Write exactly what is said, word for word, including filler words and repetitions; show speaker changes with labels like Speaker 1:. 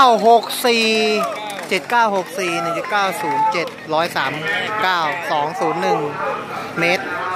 Speaker 1: หกสี่เจ็ดเก้าหกสี่หนึ่งเจ็ดเก้าศูนย์เจ็ดร้อยสามเก้าสองศูนย์หนึ่งเมตร